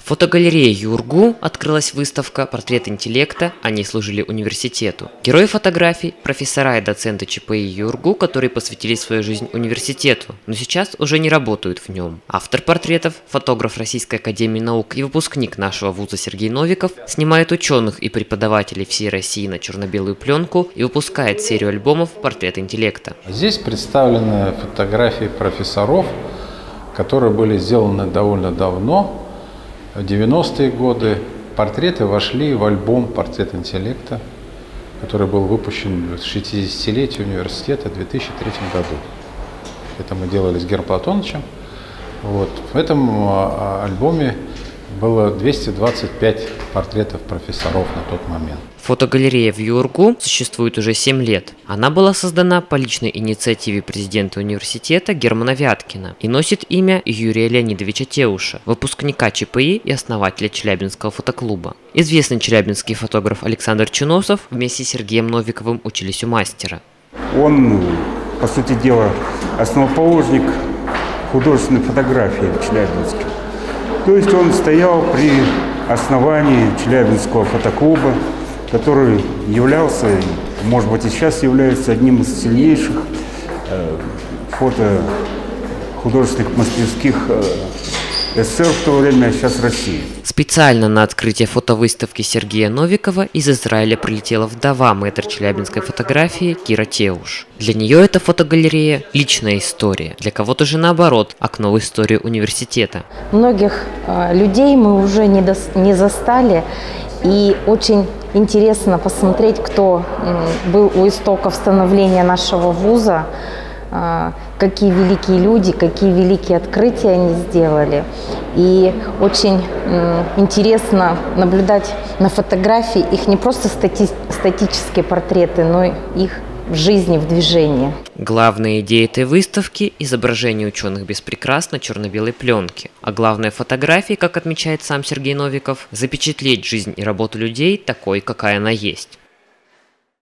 фотогалерее ЮрГУ открылась выставка «Портрет интеллекта. Они служили университету». Герои фотографий – профессора и доценты ЧПИ ЮрГУ, которые посвятили свою жизнь университету, но сейчас уже не работают в нем. Автор портретов, фотограф Российской академии наук и выпускник нашего вуза Сергей Новиков, снимает ученых и преподавателей всей России на черно-белую пленку и выпускает серию альбомов «Портрет интеллекта». Здесь представлены фотографии профессоров, которые были сделаны довольно давно. В 90-е годы портреты вошли в альбом «Портрет интеллекта», который был выпущен в 60-летие университета в 2003 году. Это мы делали с Гером Платоновичем. В этом альбоме было 225 портретов профессоров на тот момент. Фотогалерея в ЮрГУ существует уже 7 лет. Она была создана по личной инициативе президента университета Германа Вяткина и носит имя Юрия Леонидовича Теуша, выпускника ЧПИ и основателя Челябинского фотоклуба. Известный челябинский фотограф Александр Чуносов вместе с Сергеем Новиковым учились у мастера. Он, по сути дела, основоположник художественной фотографии в Челябинске. То есть он стоял при основании Челябинского фотоклуба, который являлся, может быть и сейчас является одним из сильнейших художественных мастерских СССР в то время, а сейчас России. Специально на открытие фотовыставки Сергея Новикова из Израиля прилетела вдова мэтр челябинской фотографии Кира Теуш. Для нее эта фотогалерея – личная история, для кого-то же наоборот – окно в историю университета. Многих людей мы уже не застали, и очень интересно посмотреть, кто был у истоков становления нашего вуза, какие великие люди, какие великие открытия они сделали. И очень интересно наблюдать на фотографии их не просто статические портреты, но и их в жизни, в движении. Главная идея этой выставки – изображение ученых без прикрас на черно-белой пленке. А главная фотография, как отмечает сам Сергей Новиков, запечатлеть жизнь и работу людей такой, какая она есть.